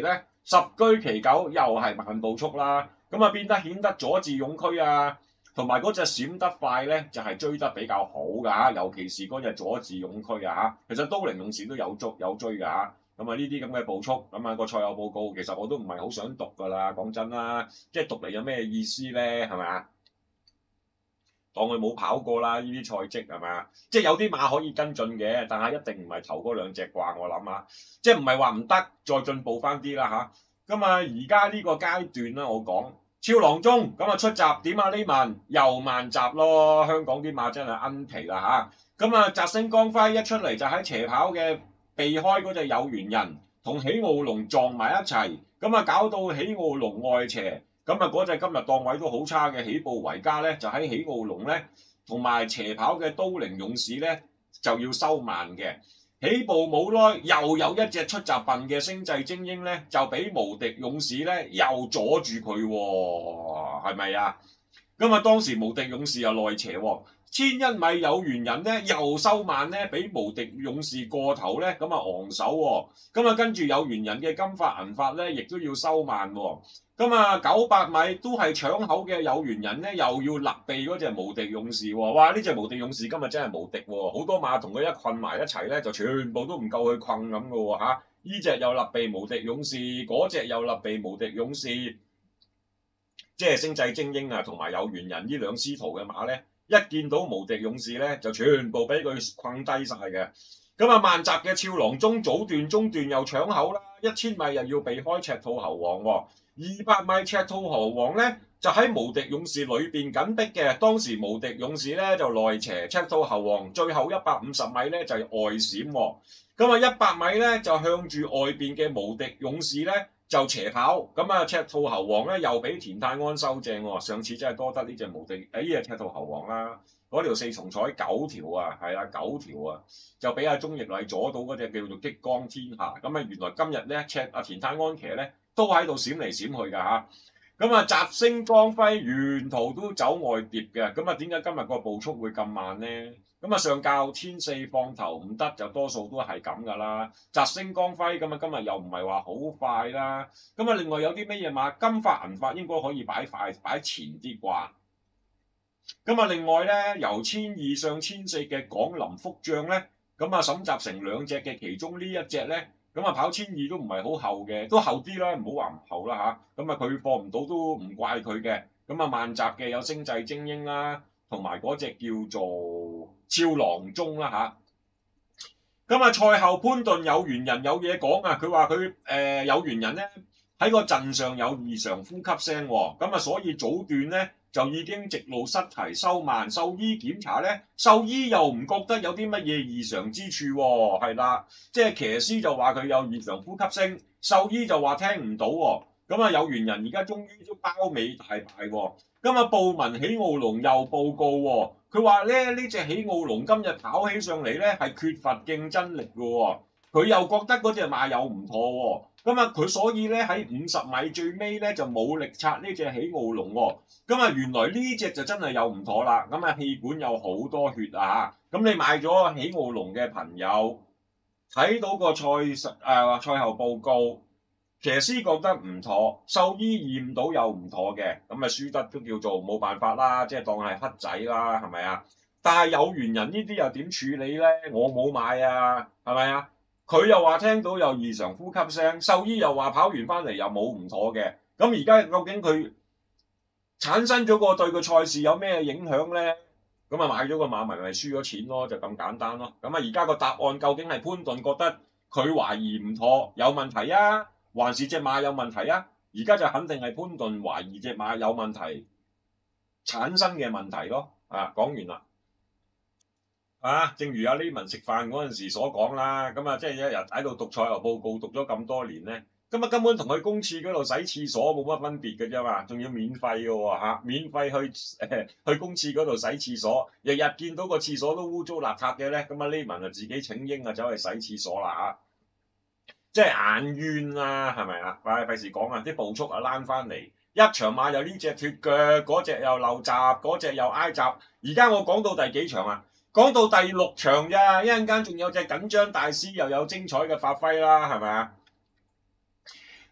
十居其九又係慢步速啦，咁啊變得顯得佐治勇區啊，同埋嗰隻閃得快咧就係追得比較好㗎嚇，尤其是嗰隻佐治勇區啊嚇，其實都靈勇士都有追㗎嚇。咁啊呢啲咁嘅步速，咁啊個賽後報告其實我都唔係好想讀㗎啦，講真啦，即係讀嚟有咩意思咧？係咪啊？當佢冇跑過啦，呢啲賽績係咪啊？即係有啲馬可以跟進嘅，但係一定唔係頭嗰兩隻啩，我諗下，即係唔係話唔得，再進步翻啲啦嚇。咁啊而家呢個階段啦，我講超郎中咁啊出閘點啊？呢文又慢閘咯，香港啲馬真係奀皮啦嚇。咁啊澤星光輝一出嚟就喺斜跑嘅避開嗰隻有緣人，同喜奧龍撞埋一齊，咁啊搞到喜奧龍外斜。咁啊嗰隻今日檔位都好差嘅起步維加咧，就喺喜奧龍咧，同埋斜跑嘅都靈勇士咧就要收慢嘅。起步冇耐，又有一隻出閘笨嘅星際精英咧，就俾無敵勇士咧又阻住佢喎，係咪啊？咁啊當時無敵勇士又內斜喎。1100有緣人咧又收慢咧，俾無敵勇士過頭咧，咁啊昂首喎。咁啊跟住有緣人嘅金髮銀髮咧，亦都要收慢喎。咁啊900米都係搶口嘅有緣人咧，又要勒避嗰隻無敵勇士喎。哇！呢隻無敵勇士今日真係無敵喎，好多馬同佢一困埋一齊咧，就全部都唔夠佢困咁嘅喎嚇。呢隻又勒避無敵勇士，嗰隻又勒避無敵勇士，即係星際精英啊，同埋有緣人呢兩師徒嘅馬咧。一見到無敵勇士咧，就全部俾佢困低晒嘅。咁啊，慢閘嘅俏郎中早段、中段又搶口啦，1000米又要避開赤兔猴王喎。200米赤兔猴王咧就喺無敵勇士裏邊緊逼嘅，當時無敵勇士咧就內斜，赤兔猴王最後150米咧就係外閃喎。咁啊100米咧就向住外邊嘅無敵勇士咧就斜跑，咁啊赤兔猴王咧又俾田泰安收正喎，上次真係多得呢隻無敵，呢隻赤兔猴王啦，嗰條4重彩9條啊，係啦9條啊，就俾阿鍾易禮阻到嗰隻叫做激光天下，咁啊原來今日咧田泰安騎咧都喺度閃嚟閃去㗎嚇，咁啊澤星光輝沿途都走外碟嘅，咁啊點解今日個步速會咁慢咧？咁啊上較天4放頭唔得就多數都係咁噶啦，澤星光輝咁啊今日又唔係話好快啦，咁啊另外有啲咩嘢馬金髮銀髮應該可以擺前啲啩，咁啊另外咧由1200上1400嘅廣林福將咧，咁啊沈集成兩隻嘅其中呢一隻咧，咁啊跑1200都唔係好後嘅，都後啲啦，唔好話唔後啦嚇，咁啊佢放唔到都唔怪佢嘅，咁啊慢閘嘅有星際精英啦，同埋嗰隻叫做俏郎中啦嚇，咁啊賽後潘頓有緣人有嘢講啊，佢話佢有緣人咧喺個陣上有異常呼吸聲喎，咁啊所以早段咧就已經直路失蹄收慢，獸醫檢查咧，獸醫又唔覺得有啲乜嘢異常之處喎，係啦，即係騎師就話佢有異常呼吸聲，獸醫就話聽唔到喎，咁啊有緣人而家終於都包尾大敗喎。咁啊，布文喜奧龍又報告喎，佢話咧呢隻喜奧龍今日跑起上嚟咧係缺乏競爭力嘅喎，佢又覺得嗰隻馬有唔妥喎，咁啊佢所以咧喺50米最尾咧就冇力拆呢隻喜奧龍喎，咁啊原來呢隻就真係有唔妥啦，咁啊氣管有好多血啊，咁你買咗喜奧龍嘅朋友睇到個賽後報告。騎師覺得唔妥，獸醫驗到又唔妥嘅，咁啊輸得都叫做冇辦法啦，即係當係黑仔啦，係咪啊？但係有緣人呢啲又點處理咧？我冇買啊，係咪啊？佢又話聽到有異常呼吸聲，獸醫又話跑完翻嚟又冇唔妥嘅，咁而家究竟佢產生咗個對個賽事有咩影響咧？咁啊買咗個馬咪輸咗錢咯，就咁簡單咯。咁啊而家個答案究竟係潘頓覺得佢懷疑唔妥有問題啊？還是隻馬有問題啊？而家就肯定係潘頓懷疑隻馬有問題產生嘅問題咯。啊，講完啦。啊，正如阿 Layman 食飯嗰陣時所講啦，咁啊即係一日喺度讀賽後報告讀咗咁多年咧，咁啊根本同去公廁嗰度洗廁所冇乜分別嘅啫嘛，仲要免費嘅喎嚇，免費去公廁嗰度洗廁所，日日見到個廁所都污糟邋遢嘅咧，咁啊 Layman 就自己請纓啊走去洗廁所啦嚇。即係眼冤啦，係咪啊？唉，費事講啊！啲步速啊躝翻嚟，一場馬又呢隻脫腳，嗰隻又漏閘，嗰隻又挨閘。而家我講到第幾場啊？講到第6場咋，一陣間仲有隻緊張大師又有精彩嘅發揮啦，係咪啊？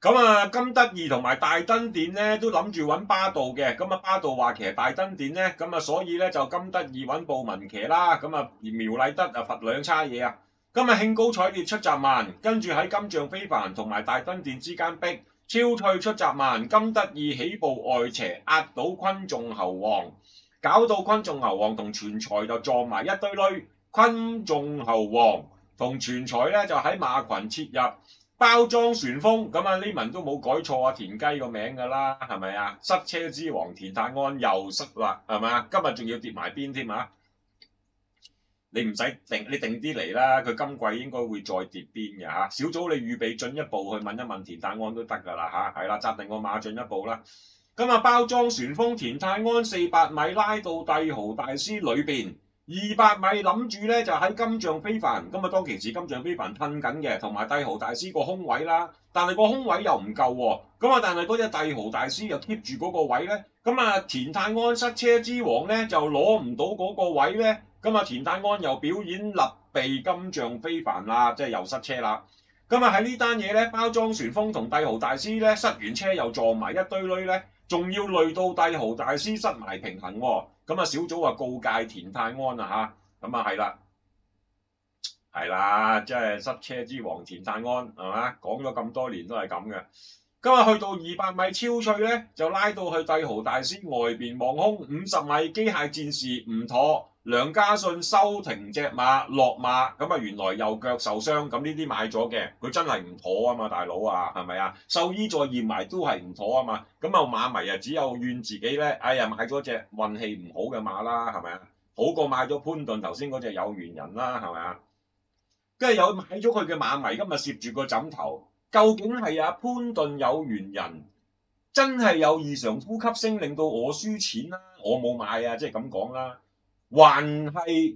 咁啊，金德義同埋大登殿咧都諗住揾巴道嘅，咁啊巴道話騎大登殿咧，咁啊所以咧就金德義揾布文騎啦，咁啊而苗禮德啊罰兩叉嘢啊，咁啊興高采烈出閘慢，跟住喺金像非凡同埋大登殿之間逼，超退出閘慢，金德義起步外斜壓倒昆仲侯王，搞到昆仲侯王同全才就撞埋一堆堆，昆仲侯王同全才咧就喺馬群切入。包裝旋風咁啊！呢文都冇改錯啊，田雞個名㗎啦，係咪啊？塞車之王田泰安又塞啦，係咪啊？今日仲要跌埋邊添啊！你唔使定，你定啲嚟啦。佢今季應該會再跌邊嘅嚇。小組你預備進一步去問一問田泰安都得㗎啦嚇，係啦，紮定個馬進一步啦。咁啊，包裝旋風田泰安400米拉到帝豪大師裏邊。200米諗住咧就喺金像非凡，咁啊當其時金像非凡褪緊嘅，同埋帝豪大師個空位啦，但係個空位又唔夠喎，咁啊但係嗰隻帝豪大師又 keep 住嗰個位咧，咁啊田泰安塞車之王咧就攞唔到嗰個位咧，咁啊田泰安又表演立避金像非凡啦，即係又塞車啦。咁啊喺呢單嘢咧，包裝旋風同帝豪大師咧塞完車又撞埋一堆堆咧，仲要累到帝豪大師失埋平衡喎。咁啊小組啊告誡田泰安啊嚇，咁啊係啦，即係塞車之王田泰安係嘛？講咗咁多年都係咁嘅。今日去到200米超脆咧，就拉到去帝豪大師外邊望空，50米機械戰士唔妥，梁家信收停隻馬落馬，咁啊原來右腳受傷，咁呢啲買咗嘅，佢真係唔妥啊嘛，大佬啊，係咪啊？獸醫再驗埋都係唔妥啊嘛，咁啊馬迷啊只有怨自己咧，哎呀買咗隻運氣唔好嘅馬啦，係咪啊？好過買咗潘頓頭先嗰隻有緣人啦，係咪啊？跟住有買咗佢嘅馬迷，今日攝住個枕頭。究竟係阿潘頓有緣人，真係有異常呼吸聲令到我輸錢啦？我冇買啊，即係咁講啦。還係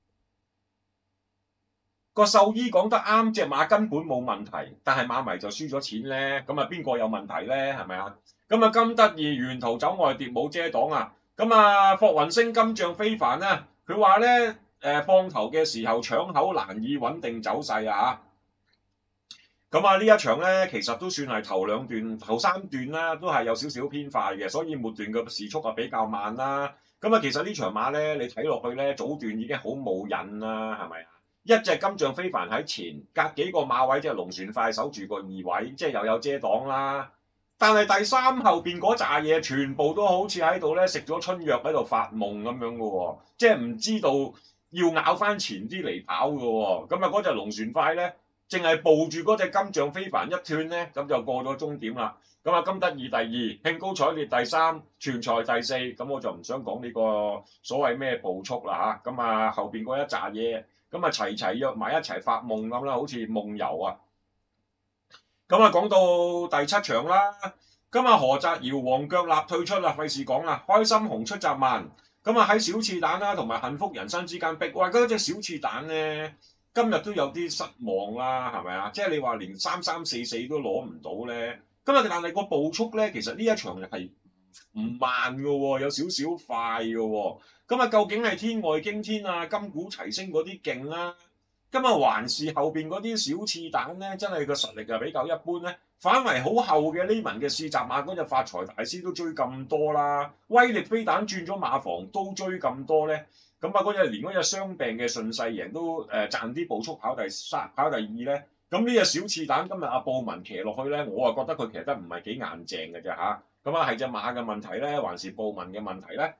個獸醫講得啱，隻馬根本冇問題，但係馬迷就輸咗錢咧。咁啊，邊個有問題咧？係咪啊？咁啊，金德義沿途走外碟冇遮擋啊。咁啊，霍雲星金像非凡啊，佢話咧放頭嘅時候搶口難以穩定走勢啊。咁啊，呢一場咧，其實都算係頭3段啦，都係有少少偏快嘅，所以末段嘅時速啊比較慢啦。咁啊，其實呢場馬咧，你睇落去咧，早段已經好冇癮啦，係咪啊？一隻金像非凡喺前，隔幾個馬位即係龍船快守住個2位，即係又有遮擋啦。但係第3後邊嗰扎嘢，全部都好似喺度咧食咗春藥喺度發夢咁樣嘅喎，即係唔知道要咬翻前啲嚟跑嘅喎。咁啊，嗰隻龍船快咧〜淨係抱住嗰隻金像非凡一斷咧，咁就過咗終點啦。咁啊，金德義第2，興高采烈第3，全才第4。咁我就唔想講呢個所謂咩步速啦嚇。咁啊，後邊嗰一紮嘢，咁啊齊約埋一齊發夢咁啦，好似夢遊啊。咁啊，講到第7場啦，咁啊何澤堯黃腳立退出啦，費事講啦。開心紅出閘慢，咁啊喺小翅蛋啦同埋幸福人生之間逼，哇！嗰隻小翅蛋咧〜今日都有啲失望啦，係咪啊？即係你話連3344都攞唔到咧，今日但係個步速咧，其實呢一場係唔慢嘅喎，有少少快嘅喎。咁啊，究竟係天外驚天啊、金鼓齊聲嗰啲勁啦？今日還是後邊嗰啲小翅蛋咧，真係個實力啊比較一般咧。反為好後嘅呢文嘅試閘馬嗰隻發財大師都追咁多啦，威力飛彈轉咗馬房都追咁多咧。咁啊，嗰隻連嗰隻傷病嘅順勢贏都賺啲步速跑第2咧。咁呢隻小翅蛋今日阿布文騎落去咧，我啊覺得佢騎得唔係幾硬淨嘅啫嚇。咁啊係隻馬嘅問題咧，還是布文嘅問題咧？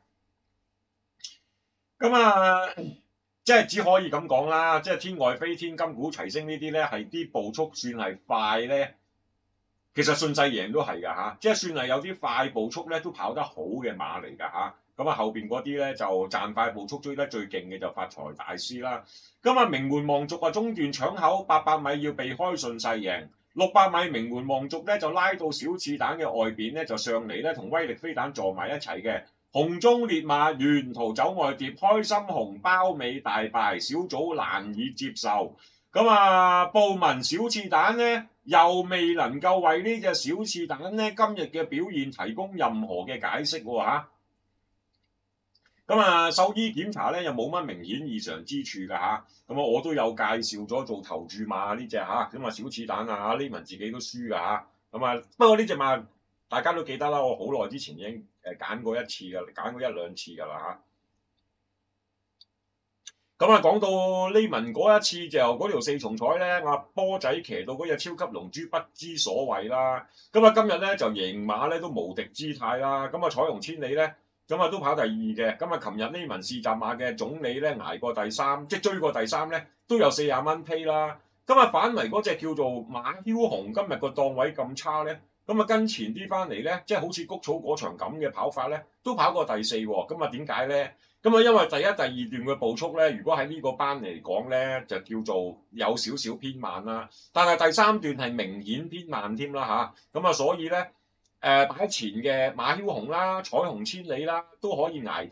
咁啊，即係只可以咁講啦。即係天外飛天、金鼓齊聲呢啲咧，係啲步速算係快咧。其實順勢贏都係㗎嚇，即係算係有啲快步速咧，都跑得好嘅馬嚟㗎嚇。咁啊，後邊嗰啲咧就賺快步速追得最勁嘅就發財大師啦。咁啊，名門望族啊，中段搶口800米要避開順勢贏，600米名門望族咧就拉到小翅蛋嘅外邊咧就上嚟咧同威力飛彈撞埋一齊嘅。紅中烈馬沿途走外碟，開心紅包尾大敗，小組難以接受。咁啊，布文小翅蛋咧又未能夠為呢隻小翅蛋咧今日嘅表現提供任何嘅解釋喎嚇。咁啊，獸醫檢查咧又冇乜明顯異常之處㗎嚇。咁我都有介紹咗做投注馬呢隻嚇。咁啊，小翅蛋啊，呢文自己都輸㗎嚇。 咁啊，不過呢隻馬大家都記得啦，我好耐之前已經揀過一次㗎，揀過一兩次㗎啦嚇。咁啊，講到呢文嗰一次就嗰條四重彩咧，阿波仔騎到嗰隻超級龍珠不知所謂啦。咁啊，今日咧就贏馬咧都無敵姿態啦。咁啊，彩虹千里咧，咁啊都跑第二嘅。咁啊，琴日呢文試習馬嘅總理咧捱過第三，即係追過第三咧，都有40蚊披啦。咁啊，反為嗰隻叫做馬梟雄，今日個檔位咁差咧，咁啊跟前啲翻嚟咧，即係好似谷草嗰場咁嘅跑法咧，都跑過第四喎。咁啊點解咧？咁啊，因為第一、第二段嘅步速咧，如果喺呢個班嚟講咧，就叫做有少少偏慢啦。但係第三段係明顯偏慢添啦嚇。咁啊，所以咧擺前嘅馬梟雄啦、彩虹千里啦，都可以捱到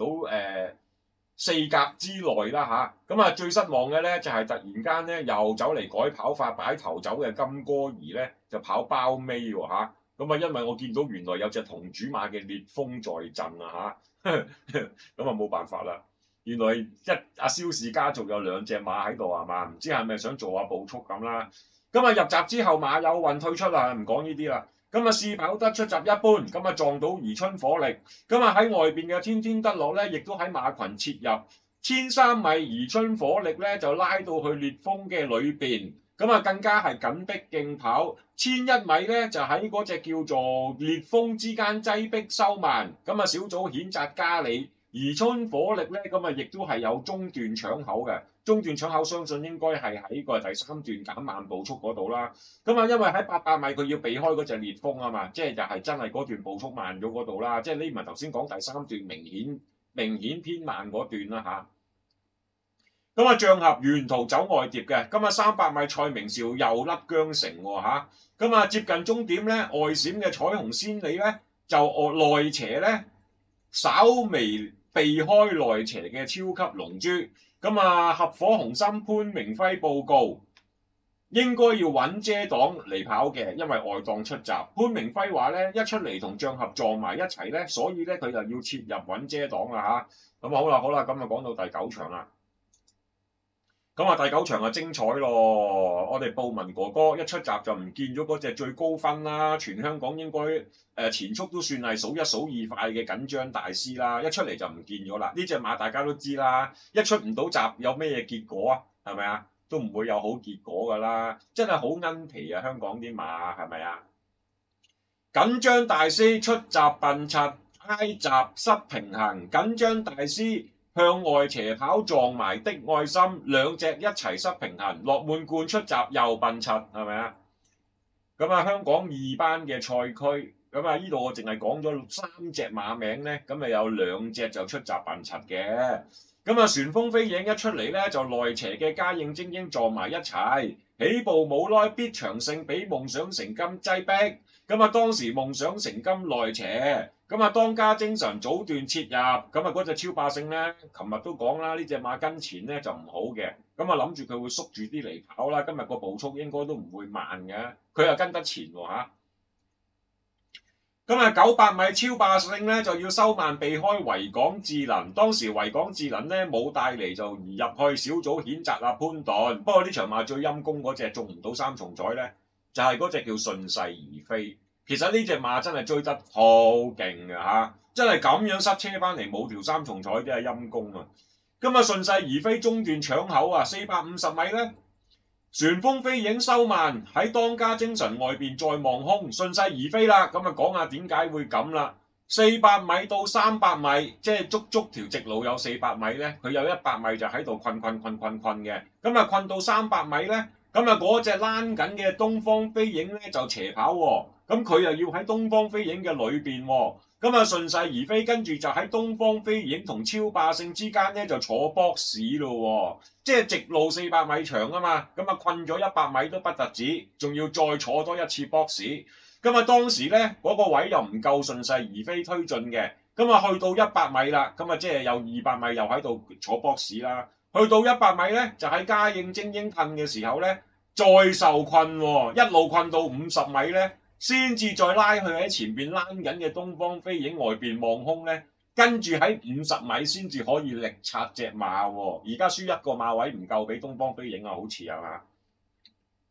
4格之內啦嚇。咁啊，最失望嘅咧就係突然間咧又走嚟改跑法，擺頭走嘅金歌兒咧就跑包尾喎嚇。咁啊，因為我見到原來有隻同主馬嘅烈風在陣啊嚇。咁啊冇辦法啦，原來阿蕭氏家族有2隻馬喺度係嘛？唔知係咪想做下步速咁啦？咁啊入閘之後馬有運退出啦，唔講呢啲啦。咁啊試跑得出閘一般，咁啊撞到宜春火力，咁啊喺外邊嘅天天得樂咧，亦都喺馬群切入，1003米宜春火力咧就拉到去烈風嘅裏邊。咁啊，更加係緊逼競跑，1001米咧就喺嗰隻叫做烈風之間擠逼收慢。咁啊，小組譴責加里宜春火力咧，咁啊亦都係有中段搶口嘅。中段搶口相信應該係喺個第3段減慢步速嗰度啦。咁啊，因為喺800米佢要避開嗰隻烈風啊嘛，即係就係真係嗰段步速慢咗嗰度啦。即係呢唔係頭先講第3段明顯偏慢嗰段啦嚇。咁啊，象合沿途走外碟嘅，咁啊300米蔡明紹又甩韁繩喎嚇，咁啊接近終點咧，外閃嘅彩虹千里咧就內斜咧稍微避開內斜嘅超級龍珠，咁啊合夥紅心潘明輝報告應該要揾遮擋嚟跑嘅，因為外檔出閘。潘明輝話咧一出嚟同象合撞埋一齊咧，所以咧佢就要切入揾遮擋啦嚇。咁好啦，咁啊講到第9場啦。咁啊，第9場啊精彩咯！我哋布文哥哥一出閘就唔見咗嗰隻最高分啦，全香港應該前速都算係數1數2快嘅緊張大師啦，一出嚟就唔見咗啦。呢隻馬大家都知啦，一出唔到閘有咩嘢結果啊？係咪啊？都唔會有好結果㗎啦，真係好奀皮啊！香港啲馬係咪啊？緊張大師出閘笨柒，挨閘失平衡，緊張大師向外斜跑撞埋的愛心，2隻一齊失平衡，落滿貫出閘又笨柒，係咪啊？咁啊，香港2班嘅賽區，咁啊呢度我淨係講咗3隻馬名咧，咁啊有2隻就出閘笨柒嘅。咁啊旋風飛影一出嚟咧，就內斜嘅嘉應精英撞埋一齊，起步冇耐必長勝，俾夢想成金擠逼。咁啊當時夢想成金內斜。咁啊，當家精神早段切入，咁啊嗰隻超霸勝咧，琴日都講啦，呢隻馬跟前咧就唔好嘅，咁啊諗住佢會縮住啲嚟跑啦，今日個步速應該都唔會慢嘅，佢又跟得前喎嚇。咁啊900米超霸勝咧就要收慢避開維港智能，當時維港智能咧冇帶嚟就移入去小組譴責阿潘頓，不過呢場馬最陰功嗰隻中唔到3重彩咧，就係嗰隻叫順勢而飛。其實呢隻馬真係追得好勁嘅嚇，真係咁樣塞車翻嚟冇條3重彩真係陰功啊！咁啊順勢而飛中段搶口啊，450米咧，旋風飛影收慢喺當家精神外邊再望空，順勢而飛啦。咁啊講下點解會咁啦？400米到300米，即係足條直路有400米咧，佢有100米就喺度困嘅，咁啊困到300米咧。咁啊嗰隻躝緊嘅東方飛影咧就斜跑喎，咁佢又要喺東方飛影嘅裏邊喎，咁啊順勢而飛，跟住就喺東方飛影同超霸勝之間咧就坐 box 咯喎，即係直路400米長啊嘛，咁啊困咗100米都不特止，仲要再坐多一次 box，咁啊當時咧嗰個位又唔夠順勢而飛推進嘅，咁啊去到100米啦，咁啊即係有200米又喺度坐 box 啦。去到100米咧，就喺嘉應精英褪嘅時候咧，再受困喎，一路困到50米咧，先至再拉去喺前邊躝緊嘅東方飛影外邊望空咧，跟住喺50米先至可以力拆隻馬喎。而家輸1個馬位唔夠俾東方飛影啊，好似係嘛？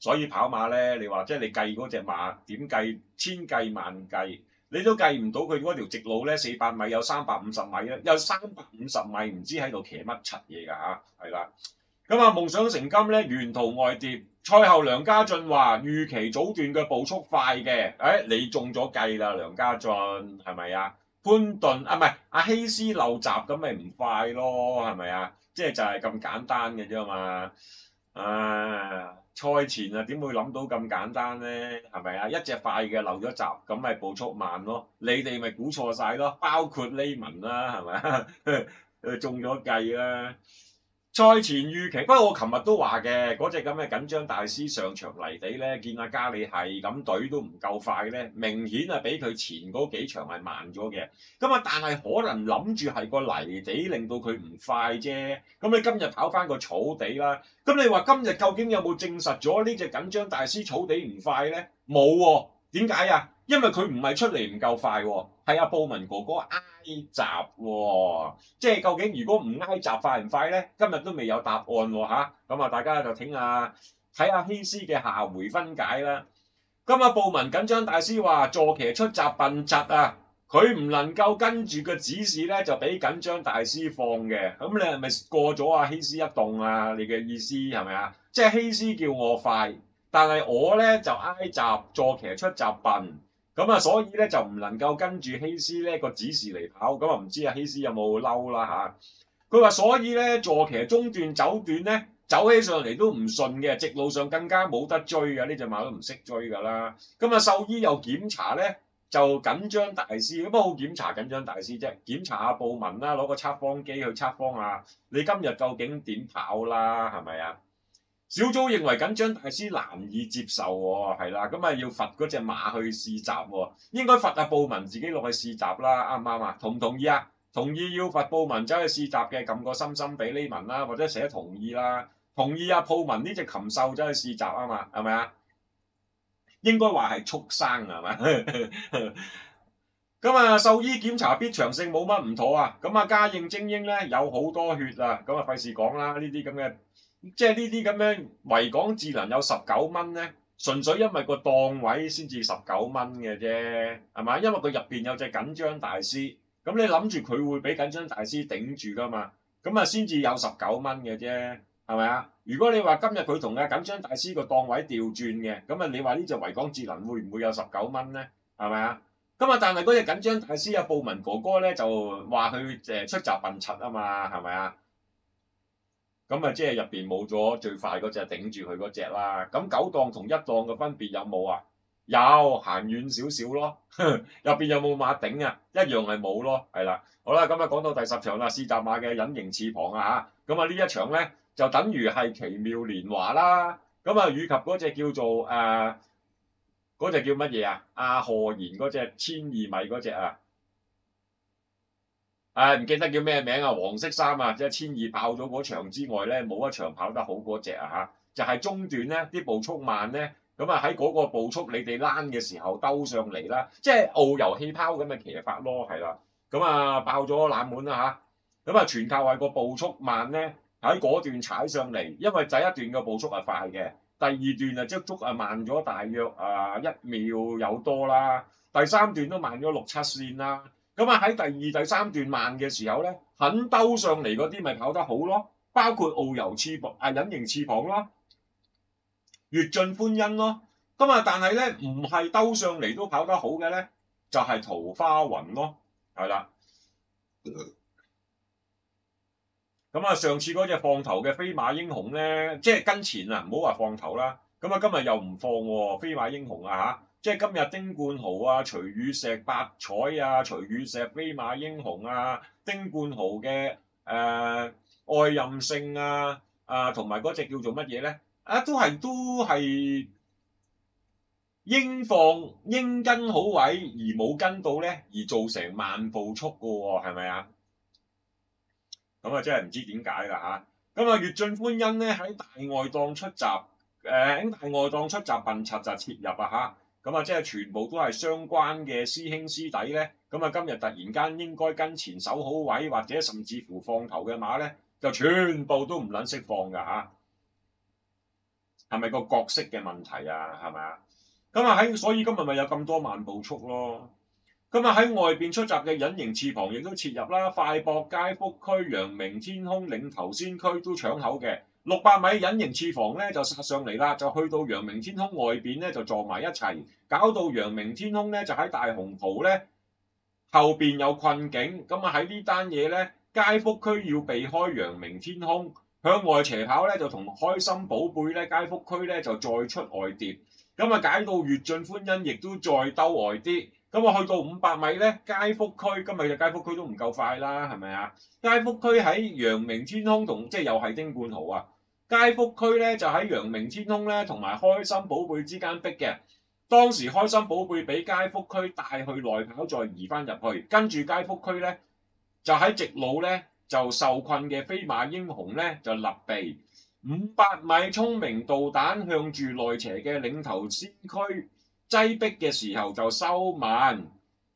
所以跑馬咧，你話即係你計嗰隻馬點計千計萬計，你都計唔到佢嗰條直路咧400米有350米咧，有350米唔知喺度騎乜柒嘢㗎嚇，係啦。咁啊夢想成金咧，沿途外跌。賽後梁家俊話預期早段嘅步速快嘅，你中咗計啦，梁家俊係咪啊？潘頓啊，唔係阿希斯漏閘咁咪唔快咯，係咪啊？即係就係咁簡單嘅啫嘛。賽前啊點會諗到咁簡單咧？係咪啊？一隻快嘅漏咗閘，咁咪步速慢咯。你哋咪估錯晒咯，包括呢文啦，係咪啊？中咗計啦。賽前預期，不過我琴日都話嘅，嗰隻咁嘅緊張大師上場泥地咧，見阿加里係咁隊都唔夠快咧，明顯係比佢前嗰幾場係慢咗嘅。咁啊，但係可能諗住係個泥地令到佢唔快啫。咁你今日跑翻個草地啦，咁你話今日究竟有冇證實咗呢隻緊張大師草地唔快咧？冇喎，點解啊？因為佢唔係出嚟唔夠快喎，係阿布文哥哥挨閘喎，即係究竟如果唔挨閘快唔快咧？今日都未有答案喎嚇，咁啊大家就睇下希斯嘅下回分解啦。咁啊布文緊張大師話坐騎出閘笨疾啊，佢唔能夠跟住個指示咧就俾緊張大師放嘅，咁你係咪過咗阿希斯一動啊？你嘅意思係咪啊？即係希斯叫我快，但係我咧就挨閘坐騎出閘笨。咁啊，所以咧就唔能夠跟住希斯咧個指示嚟跑，咁啊唔知阿希斯有冇嬲啦嚇？佢話所以咧坐騎中段走段咧走起上嚟都唔順嘅，直路上更加冇得追嘅，呢隻馬都唔識追㗎啦。咁啊獸醫又檢查咧就緊張大師，不過好檢查緊張大師啫，檢查下布文啦，攞個測謊機去測謊啊，你今日究竟點跑啦？係咪啊？小組認為緊張大師難以接受喎，係啦，咁啊要罰嗰隻馬去試閘喎，應該罰阿布文自己落去試閘啦，啱唔啱啊？同唔同意啊？同意要罰布文走去試閘嘅，撳個心心俾呢文啦，或者寫同意啦。同意啊，布文呢隻禽獸走去試閘啊嘛，係咪啊？應該話係畜生係咪？咁啊，獸醫檢查必長性冇乜唔妥啊，咁啊嘉應精英咧有好多血啊，咁啊費事講啦，呢啲咁嘅。即係呢啲咁樣維港智能有19蚊咧，純粹因為個檔位先至19蚊嘅啫，係嘛？因為佢入邊有隻緊張大師，咁你諗住佢會俾緊張大師頂住噶嘛？咁啊先至有19蚊嘅啫，係咪啊？如果你話今日佢同阿緊張大師個檔位調轉嘅，咁啊你話呢隻維港智能會唔會有19蚊咧？係咪啊？咁啊但係嗰隻緊張大師阿布文哥哥咧就話佢出閘笨柒啊嘛，係咪啊？咁啊，即係入邊冇咗最快嗰隻頂住佢嗰隻啦。咁9檔同1檔嘅分別有冇啊？有，行遠少少咯。入邊有冇馬頂啊？一樣係冇咯。係啦，好啦，咁啊講到第10場啦，試閘馬嘅隱形翅膀啊嚇。咁啊呢一場咧就等於係奇妙年華啦。咁啊以及嗰隻叫做嗰隻叫乜嘢啊？阿賀賢嗰隻1200米嗰隻啊。唔記得叫咩名啊？黃色衫啊，即係1200爆咗嗰場之外咧，冇一場跑得好嗰隻啊嚇！就係中段咧，啲步速慢咧，咁啊喺嗰個步速你哋躝嘅時候兜上嚟啦，即係遨遊氣泡咁嘅騎法咯，係啦。咁啊爆咗冷門啦嚇！咁啊全靠係個步速慢咧，喺嗰段踩上嚟，因為第一段嘅步速係快嘅，第2段啊足足慢咗大約1秒有多啦，第3段都慢咗6-7線啦。咁啊喺第2、第3段慢嘅時候咧，肯兜上嚟嗰啲咪跑得好咯，包括遨遊翅膀隱形翅膀咯，越進歡欣咯。咁啊，但係咧唔係兜上嚟都跑得好嘅咧，就係桃花雲咯，係啦。咁啊，上次嗰隻放頭嘅飛馬英雄咧，即係跟前啊，唔好話放頭啦。咁啊，今日又唔放喎，飛馬英雄啊嚇！即係今日丁冠豪啊、徐雨石百彩啊、徐雨石飛馬英雄啊、丁冠豪嘅愛任性啊同埋嗰隻叫做乜嘢咧？都係應跟好位而冇跟到咧，而造成慢步速嘅喎，係咪啊？咁啊，真係唔知點解啦嚇！咁啊，越進歡欣咧喺大外檔出閘，喺大外檔出閘笨柒就切入啊嚇！咁啊，即係全部都係相關嘅師兄師弟咧。咁啊，今日突然間應該跟前守好位，或者甚至乎放頭嘅馬咧，就全部都唔撚識放㗎嚇。 係咪個角色嘅問題啊？係咪啊？所以今日咪有咁多萬步速咯。喺外邊出閘嘅隱形翅膀亦都切入啦，快博、街福區、陽明天空、領頭先區都搶口嘅。600米隱形翅膀咧就殺上嚟啦，就去到陽明天空外邊咧就撞埋一齊，搞到陽明天空咧就喺大紅袍咧後邊有困境。喺呢單嘢咧，街福區要避開陽明天空，向外斜跑咧就同開心寶貝咧街福區咧就再出外碟。解到越盡歡欣，亦都再兜外啲。去到500米咧，街福區今日嘅街福區都唔夠快啦，係咪啊？街福區喺陽明天空同即係又係丁冠豪啊！街福區咧就喺陽明天空咧同埋開心寶貝之間逼嘅。當時開心寶貝俾街福區帶去內跑，再移翻入去，跟住街福區咧就喺直路咧就受困嘅飛馬英雄咧就立避。500米聰明導彈向住內斜嘅領頭先區擠逼嘅時候就收慢。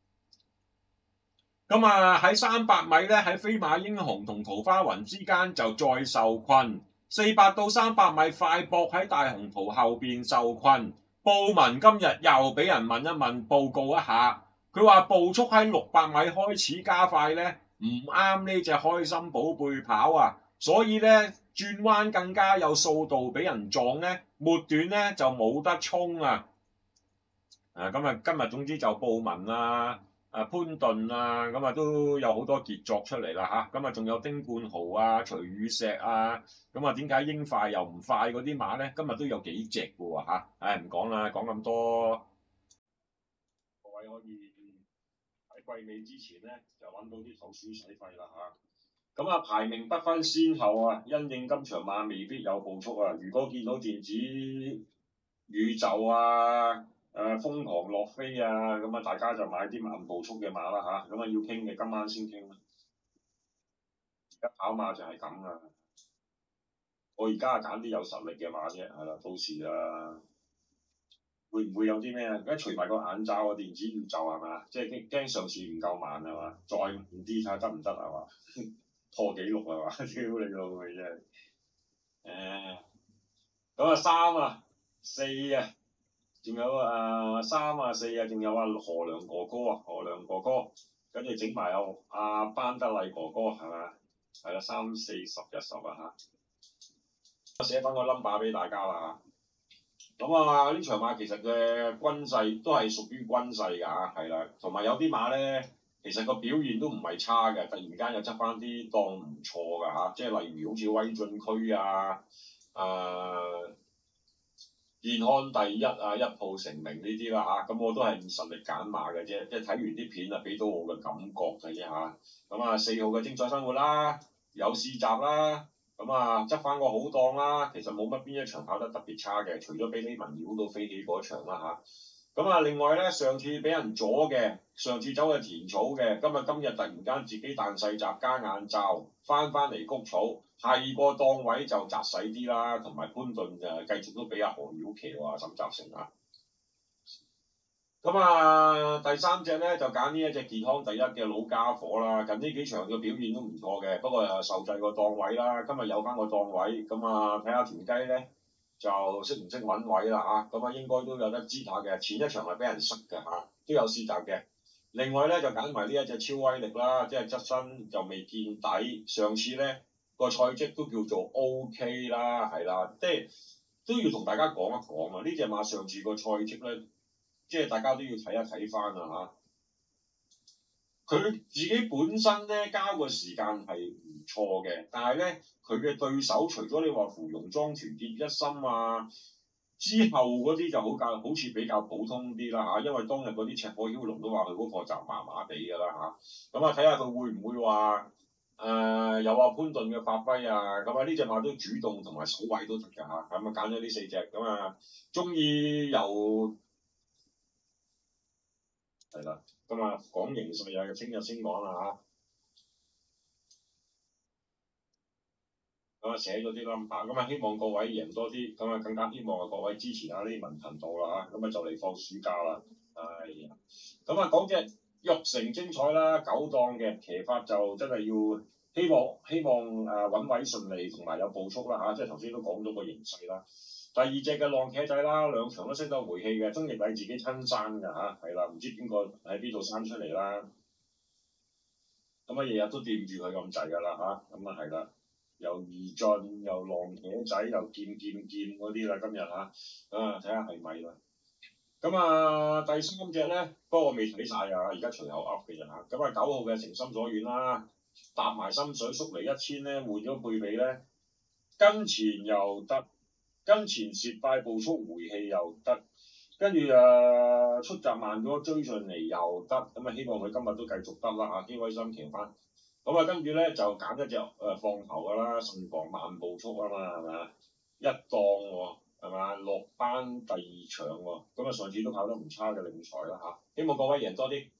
喺300米咧喺飛馬英雄同桃花雲之間就再受困。400到300米快博喺大紅袍後邊受困。布文今日又俾人問一問，報告一下，佢話步速喺600米開始加快咧，唔啱呢隻開心寶貝跑啊，所以咧轉彎更加有速度，俾人撞咧末段咧就冇得衝啊！今日總之就布文啊、潘頓啊，都有好多傑作出嚟啦嚇。仲有丁冠豪啊、徐宇石啊，點解英快又唔快嗰啲馬咧？今日都有幾隻嘅喎嚇。唔講啦，講咁多，各位可以喺季尾之前咧就揾到啲頭書使費啦嚇。排名不分先後啊，因應今場馬未必有步速啊。如果見到電子宇宙啊〜瘋狂落飛啊！大家就買啲慢步速嘅馬啦嚇。要傾嘅今晚先傾啦。而家跑馬就係咁啊！我而家揀啲有實力嘅馬啫，係啦。到時會唔會有啲咩啊？而家除埋個眼罩啊，電子宇宙係嘛？即係驚上次唔夠慢係嘛？再慢啲睇下得唔得係嘛？破紀錄係嘛？屌你老味真係！3啊4啊！仲有3啊4啊，仲有何良哥哥啊，何良哥哥，跟住整埋有班德麗哥哥係咪？係啦，3、4、10、10啊嚇！我寫翻個 number 俾大家啦嚇。呢場馬其實嘅均勢都係屬於均勢㗎嚇，係啦。同埋有啲馬咧，其實個表現都唔係差嘅，突然間又執翻啲檔唔錯㗎嚇，即係例如好似威進區啊，健康第一啊，一鋪成名呢啲啦嚇，我都係以實力揀馬嘅啫，即係睇完啲片啊，俾到我嘅感覺嘅啫嚇。4號嘅精彩生活啦，有試閘啦，執翻個好檔啦，其實冇乜邊一場跑得特別差嘅，除咗俾李文繞到飛起嗰場啦嚇。另外咧，上次俾人阻嘅，上次走去填草嘅，今日突然間自己彈細閘加眼罩，翻嚟谷草。係個檔位就窄細啲啦，同埋潘頓就繼續都俾阿何曉琪啊、沈集成啊。第三隻咧就揀呢一隻健康第一嘅老家伙啦。近呢幾場嘅表現都唔錯嘅，不過又受制個檔位啦。今日有翻個檔位，睇下田雞咧就識唔識揾位啦嚇。應該都有得知下嘅。前一場係俾人塞嘅嚇，都有試閘嘅。另外咧就揀埋呢一隻超威力啦，即係側身就未見底。上次咧個賽績都叫做 OK 啦，係啦，即係都要同大家講一講啊！呢隻馬上次個賽績咧，即係大家都要睇一睇翻啊嚇。佢自己本身咧交個時間係唔錯嘅，但係咧佢嘅對手除咗你話芙蓉莊團結一心啊，之後嗰啲就好似比較普通啲啦嚇，因為當日嗰啲赤火梟龍都話佢嗰個就麻麻地㗎啦嚇。睇下佢會唔會話？有潘頓嘅發揮啊，呢隻馬都主動同埋守位都得㗎嚇，揀咗呢4隻，中意由係啦，講形勢啊，聽日先講啦嚇。寫咗啲 number，希望各位贏多啲，更加希望各位支持下呢啲文頻道啦嚇，就嚟放暑假啦，哎呀，講隻玉成精彩啦，9檔嘅騎法就真係要。希望穩位順利同埋有步速啦嚇，即係頭先都講咗個形勢啦。 第二隻嘅浪茄仔啦，兩場都識得回氣嘅，曾翼禮自己親生㗎嚇，係啦，唔知邊個喺邊度生出嚟啦。咁啊，日日都掂住佢咁滯㗎啦嚇，咁啊係啦，又二進又浪茄仔又劍嗰啲啦，今日嚇，睇下係咪啦。咁啊，第三隻咧，不過我未睇晒啊，而家隨口噏嘅啫嚇。咁啊，9號嘅誠心所願啦，搭埋心水縮嚟1000咧，換咗配比咧，跟前又得，跟前蝕快步速回氣又得，跟住出閘慢咗追上嚟又得，咁啊希望佢今日都繼續得啦嚇，天威心騎翻。咁啊跟住咧就揀一隻放頭㗎啦，順房慢步速啊嘛，係咪啊？一檔喎，係嘛？落班第2場喎，咁啊上次都跑得唔差嘅領財啦嚇，希望各位贏多啲。